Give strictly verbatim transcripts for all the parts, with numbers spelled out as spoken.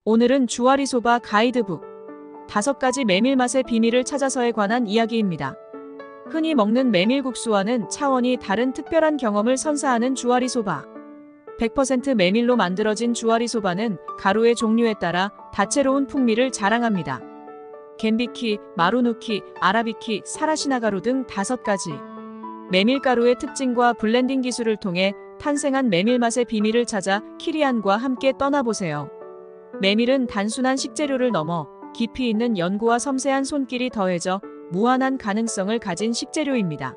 오늘은 주와리소바 가이드북 다섯 가지 메밀 맛의 비밀을 찾아서에 관한 이야기입니다. 흔히 먹는 메밀국수와는 차원이 다른 특별한 경험을 선사하는 주와리소바. 백 퍼센트 메밀로 만들어진 주와리소바는 가루의 종류에 따라 다채로운 풍미를 자랑합니다. 겐비키, 마루누키, 아라비키, 사라시나가루 등 다섯 가지. 메밀가루의 특징과 블렌딩 기술을 통해 탄생한 메밀 맛의 비밀을 찾아 키리안과 함께 떠나보세요. 메밀은 단순한 식재료를 넘어 깊이 있는 연구와 섬세한 손길이 더해져 무한한 가능성을 가진 식재료입니다.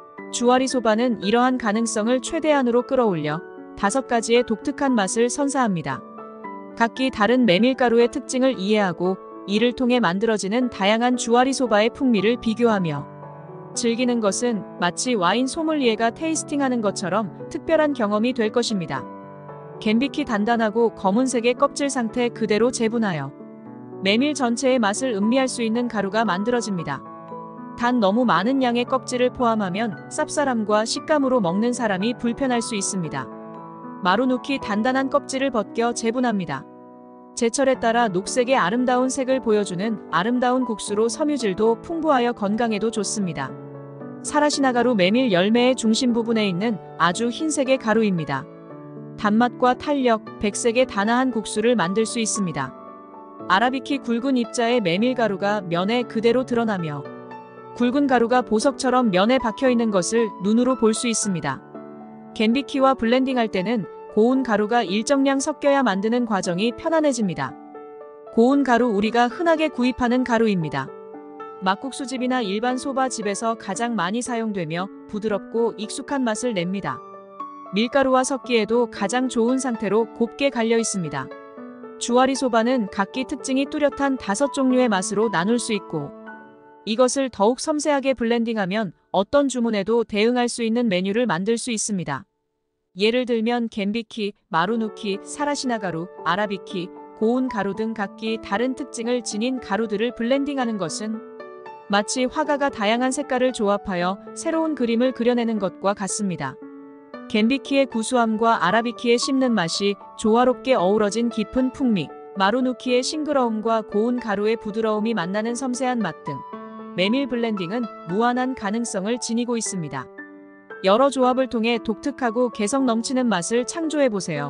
주와리소바는 이러한 가능성을 최대한으로 끌어올려 다섯 가지의 독특한 맛을 선사합니다. 각기 다른 메밀가루의 특징을 이해하고 이를 통해 만들어지는 다양한 주와리소바의 풍미를 비교하며 즐기는 것은 마치 와인 소믈리에가 테이스팅하는 것처럼 특별한 경험이 될 것입니다. 겐비키 단단하고 검은색의 껍질 상태 그대로 재분하여 메밀 전체의 맛을 음미할 수 있는 가루가 만들어집니다. 단 너무 많은 양의 껍질을 포함하면 쌉쌀함과 식감으로 먹는 사람이 불편할 수 있습니다. 마루누키 단단한 껍질을 벗겨 재분합니다. 제철에 따라 녹색의 아름다운 색을 보여주는 아름다운 국수로 섬유질도 풍부하여 건강에도 좋습니다. 사라시나가루 메밀 열매의 중심 부분에 있는 아주 흰색의 가루입니다. 단맛과 탄력, 백색의 단아한 국수를 만들 수 있습니다. 아라비키 굵은 입자의 메밀가루가 면에 그대로 드러나며 굵은 가루가 보석처럼 면에 박혀있는 것을 눈으로 볼 수 있습니다. 겐비키와 블렌딩할 때는 고운 가루가 일정량 섞여야 만드는 과정이 편안해집니다. 고운 가루 우리가 흔하게 구입하는 가루입니다. 막국수집이나 일반 소바집에서 가장 많이 사용되며 부드럽고 익숙한 맛을 냅니다. 밀가루와 섞기에도 가장 좋은 상태로 곱게 갈려 있습니다. 주와리소바는 각기 특징이 뚜렷한 다섯 종류의 맛으로 나눌 수 있고 이것을 더욱 섬세하게 블렌딩하면 어떤 주문에도 대응할 수 있는 메뉴를 만들 수 있습니다. 예를 들면 겐비키, 마루누키, 사라시나가루, 아라비키, 고운 가루 등 각기 다른 특징을 지닌 가루들을 블렌딩하는 것은 마치 화가가 다양한 색깔을 조합하여 새로운 그림을 그려내는 것과 같습니다. 겐비키의 구수함과 아라비키의 씹는 맛이 조화롭게 어우러진 깊은 풍미, 마루누키의 싱그러움과 고운 가루의 부드러움이 만나는 섬세한 맛 등 메밀 블렌딩은 무한한 가능성을 지니고 있습니다. 여러 조합을 통해 독특하고 개성 넘치는 맛을 창조해보세요.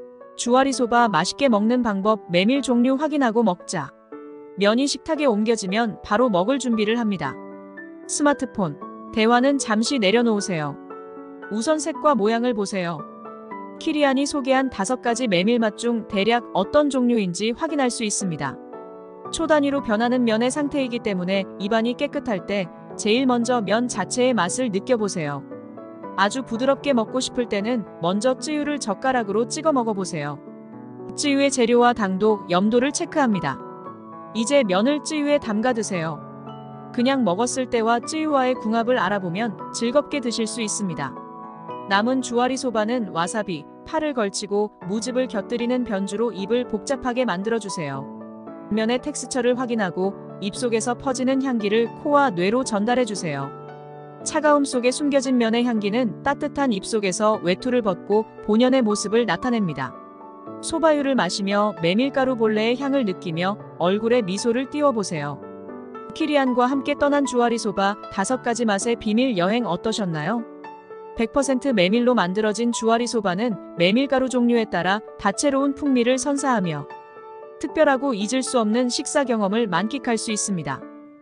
주와리소바 맛있게 먹는 방법 메밀 종류 확인하고 먹자. 면이 식탁에 옮겨지면 바로 먹을 준비를 합니다. 스마트폰, 대화는 잠시 내려놓으세요. 우선 색과 모양을 보세요. 키리안이 소개한 다섯 가지 메밀 맛 중 대략 어떤 종류인지 확인할 수 있습니다. 초단위로 변하는 면의 상태이기 때문에 입안이 깨끗할 때 제일 먼저 면 자체의 맛을 느껴보세요. 아주 부드럽게 먹고 싶을 때는 먼저 쯔유를 젓가락으로 찍어 먹어보세요. 쯔유의 재료와 당도, 염도를 체크합니다. 이제 면을 쯔유에 담가 드세요. 그냥 먹었을 때와 쯔유와의 궁합을 알아보면 즐겁게 드실 수 있습니다. 남은 주와리소바는 와사비, 파를 걸치고 무즙을 곁들이는 변주로 입을 복잡하게 만들어주세요. 면의 텍스처를 확인하고 입속에서 퍼지는 향기를 코와 뇌로 전달해주세요. 차가움 속에 숨겨진 면의 향기는 따뜻한 입속에서 외투를 벗고 본연의 모습을 나타냅니다. 소바유를 마시며 메밀가루 본래의 향을 느끼며 얼굴에 미소를 띄워보세요. 키리안과 함께 떠난 주와리소바 다섯 가지 맛의 비밀 여행 어떠셨나요? 백 퍼센트 메밀로 만들어진 주와리소바는 메밀가루 종류에 따라 다채로운 풍미를 선사하며 특별하고 잊을 수 없는 식사 경험을 만끽할 수 있습니다.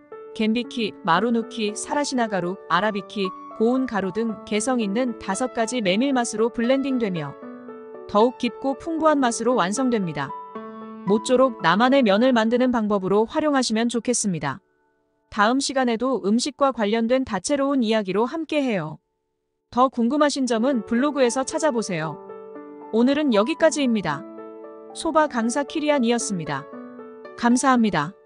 겐비키, 마루누키, 사라시나가루, 아라비키, 고운 가루 등 개성 있는 다섯 가지 메밀 맛으로 블렌딩되며 더욱 깊고 풍부한 맛으로 완성됩니다. 모쪼록 나만의 면을 만드는 방법으로 활용하시면 좋겠습니다. 다음 시간에도 음식과 관련된 다채로운 이야기로 함께해요. 더 궁금하신 점은 블로그에서 찾아보세요. 오늘은 여기까지입니다. 소바 강사 키리안이었습니다. 감사합니다.